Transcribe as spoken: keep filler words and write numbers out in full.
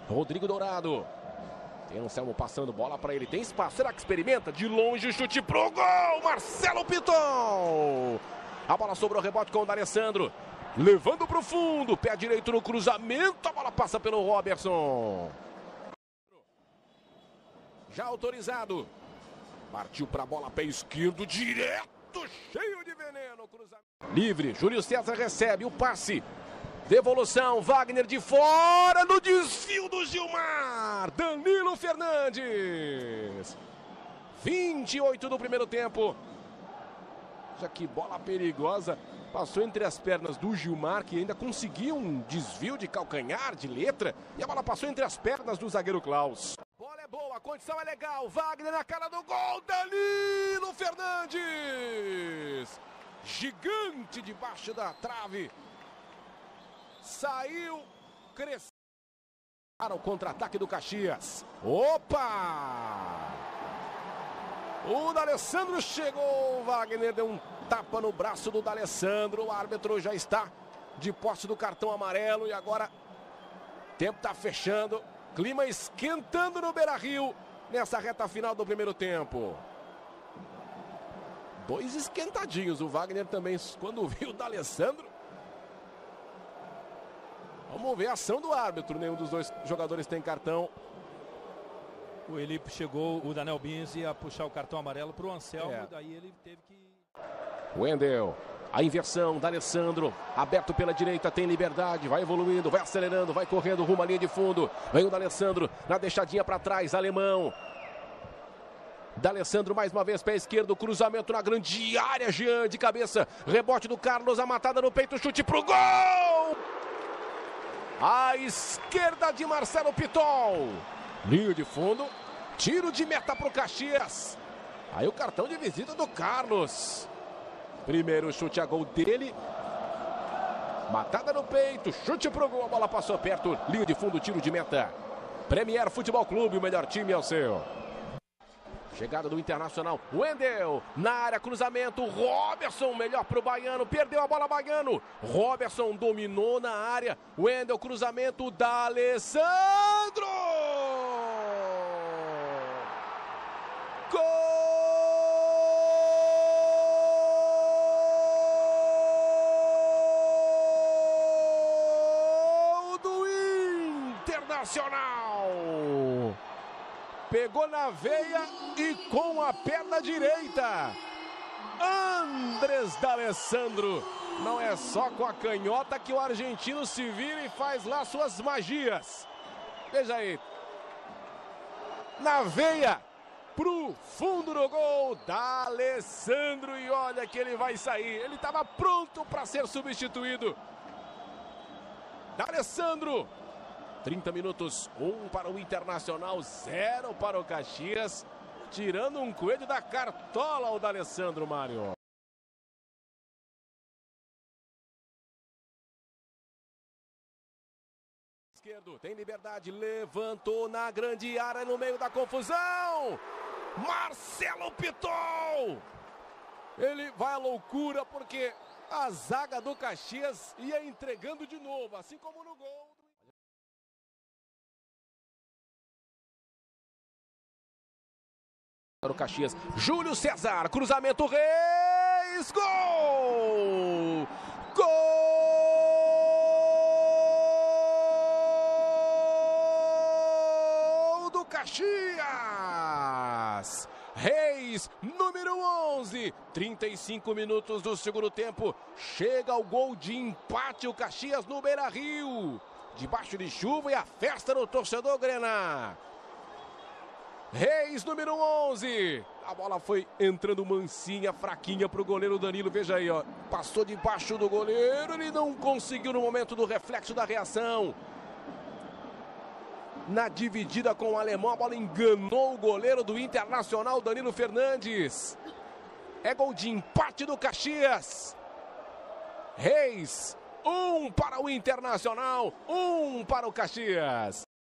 Rodrigo Dourado. Tem Anselmo passando bola para ele. Tem espaço. Será que experimenta? De longe, chute pro gol. Marcelo Piton. A bola sobrou, rebote com o D'Alessandro. Levando para o fundo. Pé direito no cruzamento. A bola passa pelo Robertson. Já autorizado. Partiu para a bola, pé esquerdo, direto, cheio de veneno. Cruzamento. Livre. Júlio César recebe o passe. Devolução, Wagner de fora, no desvio do Gilmar. Danilo Fernandes. vinte e oito do primeiro tempo. Já que bola perigosa. Passou entre as pernas do Gilmar, que ainda conseguiu um desvio de calcanhar, de letra. E a bola passou entre as pernas do zagueiro Klaus. Bola é boa, a condição é legal. Wagner na cara do gol. Danilo Fernandes. Gigante debaixo da trave. Saiu, cresceu. Para o contra-ataque do Caxias. Opa! O D'Alessandro chegou. O Wagner deu um tapa no braço do D'Alessandro. O árbitro já está de posse do cartão amarelo. E agora o tempo está fechando. Clima esquentando no Beira-Rio nessa reta final do primeiro tempo. Dois esquentadinhos. O Wagner também, quando viu o D'Alessandro. Vamos ver a ação do árbitro. Nenhum dos dois jogadores tem cartão. O Elipe chegou, o Daniel Binzi, a puxar o cartão amarelo para o Anselmo. É. Daí ele teve que... Wendel. A inversão, D'Alessandro. Aberto pela direita, tem liberdade. Vai evoluindo, vai acelerando, vai correndo rumo à linha de fundo. Vem o D'Alessandro na deixadinha para trás. Alemão. D'Alessandro mais uma vez, pé esquerdo. Cruzamento na grande área. Jean de cabeça. Rebote do Carlos. A matada no peito. Chute pro gol. À esquerda de Marcelo Piton. Linha de fundo. Tiro de meta para o Caxias. Aí o cartão de visita do Carlos. Primeiro chute a gol dele. Matada no peito. Chute pro gol. A bola passou perto. Linha de fundo. Tiro de meta. Premier Futebol Clube. O melhor time é o seu. Chegada do Internacional. Wendel. Na área. Cruzamento. Robertson. Melhor pro Baiano. Perdeu a bola, Baiano. Robertson dominou na área. Wendel. Cruzamento. D'Alessandro. Gol do Internacional. Pegou na veia e com a perna direita. Andrés D'Alessandro. Não é só com a canhota que o argentino se vira e faz lá suas magias. Veja aí. Na veia. Pro fundo do gol, D'Alessandro, e olha que ele vai sair. Ele estava pronto para ser substituído. D'Alessandro, trinta minutos, um para o Internacional, zero para o Caxias. Tirando um coelho da cartola o D'Alessandro, Mário. Esquerdo, tem liberdade, levantou na grande área no meio da confusão. Marcelo Piton. Ele vai à loucura porque a zaga do Caxias ia entregando de novo, assim como no gol. Para o Caxias, Júlio César, cruzamento, Reis, gol! Gol do Caxias! Reis, número onze, trinta e cinco minutos do segundo tempo, chega o gol de empate o Caxias no Beira-Rio, debaixo de chuva e a festa no torcedor Grená. Reis, número onze. A bola foi entrando mansinha, fraquinha para o goleiro Danilo. Veja aí, ó. Passou debaixo do goleiro. Ele não conseguiu no momento do reflexo da reação. Na dividida com o alemão, a bola enganou o goleiro do Internacional, Danilo Fernandes. É gol de empate do Caxias. Reis, um para o Internacional, um para o Caxias.